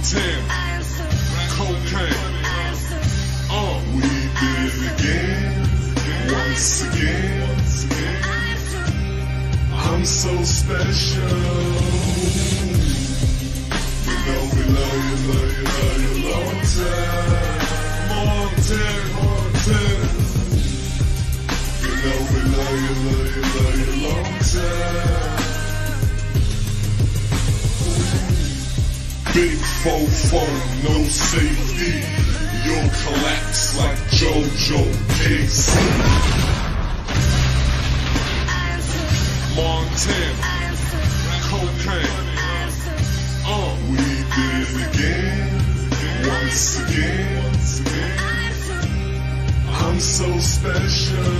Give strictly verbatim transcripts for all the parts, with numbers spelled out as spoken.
Montana, cocaine. Uh, we did it again, once again. I'm so special. You know we love you, love you, love you long time. Montana, Montana. You know we love you, love you, love you long time. Big fofo, no safety. You'll collapse like JoJo K C. Montana, cocaine. Uh, we did it again, once again. I'm so special.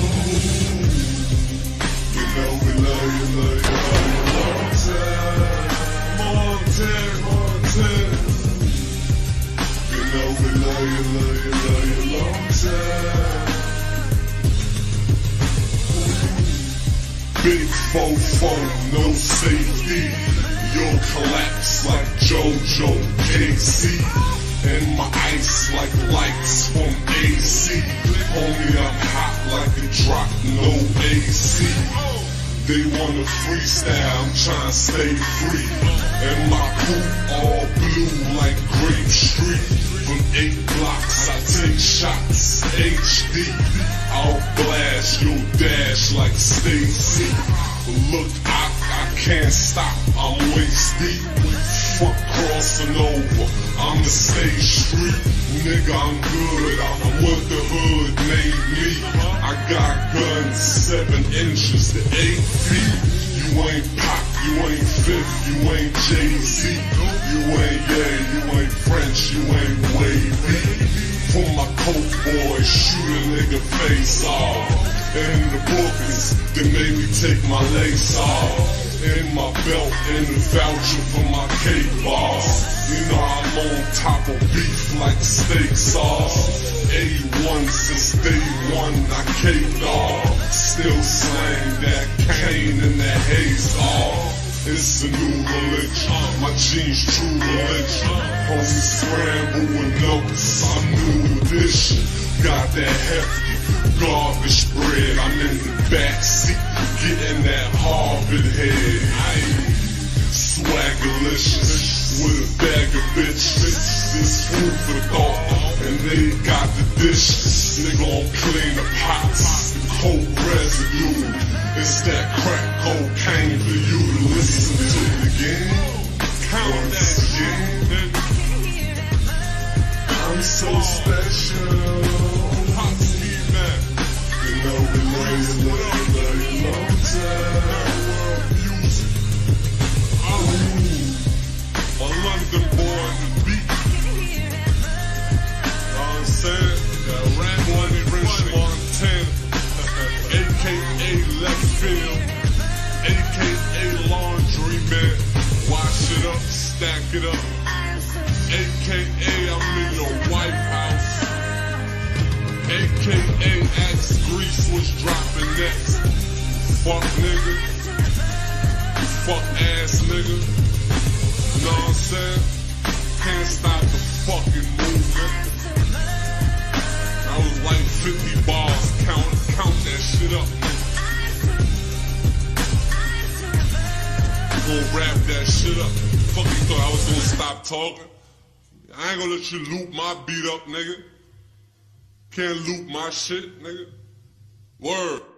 You know we love you, love you, love you long time. Montana, Montana. You know we love you, love you, love you long time. Big fofo, no safety. You'll collapse like JoJo K C. And my ice like lights from A C. Homie, I'm hot like a drop, no A C. They wanna freestyle, I'm tryna stay free. And my coupe all blue like Grape Street. From eight blocks, I take shots, H D. I'll blast your dash like Stacy. Look, I, I can't stop, I'm waist deep. Fuck crossing over, I'ma stay street. Nigga, I'm good, I'm what the hood made me. I got guns seven inches to eight feet. You ain't Pop, you ain't Fifth, you ain't Jay-Z. You ain't yeah, you ain't French, you ain't wavy. For my coke boy, shoot a nigga face off. And the bookings, they made me take my lace off. And my belt and the voucher for my cake boss. You know I'm on top of beef like steak sauce. A one since day one I caked off. Still slang that cane and that haze off. It's a new religion, my jeans true religion. Homie scramble with notes, I'm new edition. Got that hefty garbage bread, I'm in the backseat, getting that Harvard head. Aye, swaggerlicious, with a bag of bitches. This food for thought, and they got the dishes. They gon' clean the pots, the coke residue. It's that crack cocaine for you to listen to it again. Once again, I'm so special. You know we love you, love you, love you long time. Oh, my London boy on the beat. Know what I'm saying? That rap money, Rich Montana. A K A left field, A K A laundry man. Wash it up, stack it up. A K A I'm in your White House. A K A Axe Grease was dropping next. Fuck nigga, fuck ass nigga. Know what I'm saying? Can't stop the fucking movement. I was like fifty bars, count, count that shit up. Gonna wrap that shit up. Fuck you thought I was gonna stop talking? I ain't gonna let you loop my beat up, nigga. Can't loop my shit, nigga. Word.